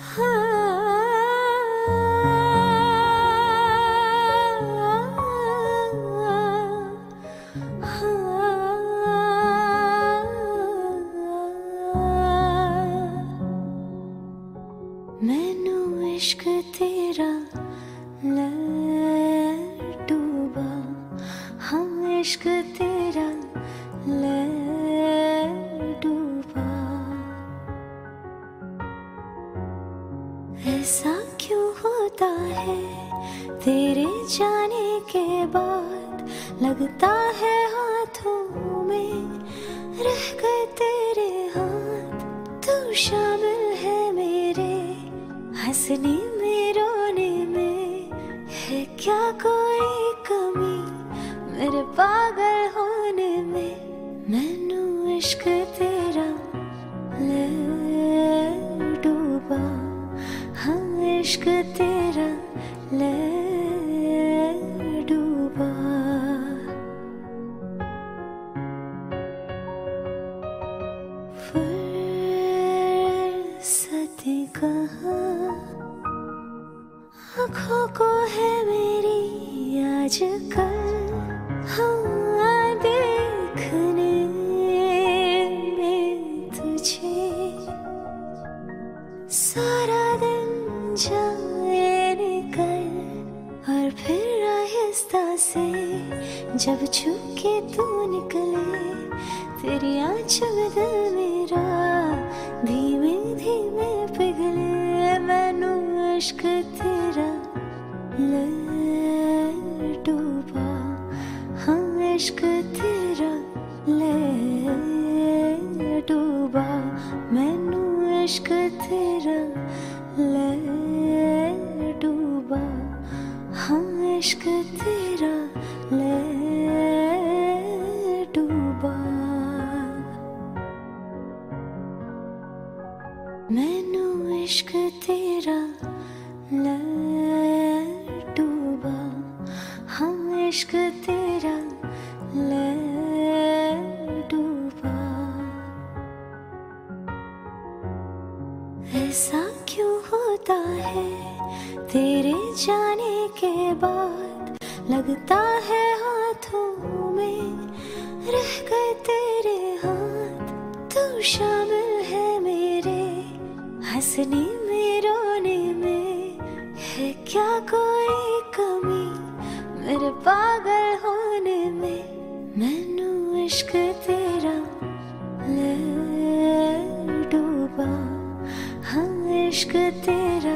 मैनू इश्क तेरा ले डूबा, हाँ इश्क तेरा ले डूबा। ऐसा क्यों होता है तेरे जाने के बाद, लगता है हाथों में रह गए तेरे हाथ। तू शामिल है मेरे हंसने में रोने में, है क्या कोई कमी मेरे पागल होने में। मैनू इश्क तेरा ले डूबा, हाँ इश्क तेरा ले डूबा। फुर्सत कहाँ आँखों को है मेरी आजकल, हाँ देखने में तुझे सारा दिन जाए निकल। और फिर आहिस्ता से जब छूके तू निकले, तेरी आँचल में दिल मेरा धीमे धीमे पिघले। मैनू इश्क तेरा ले डूबा, हाँ इश्क तेरा ले डूबा। मैनू इश्क तेरा ले डूबा, हाँ इश्क तेरा ले डूबा। मैनू इश्क तेरा ले डूबा, हाँ इश्क तेरा ले डूबा। ऐसा क्यों होता है तेरे जाने के बाद, लगता है हाथों में रह गए तेरे हाथ। तू शामिल है मेरे हंसने में रोने में, है क्या कोई कमी मेरे पागल होने में। मैनू इश्क तेरा ले डूबा, हाँ इश्क तेरा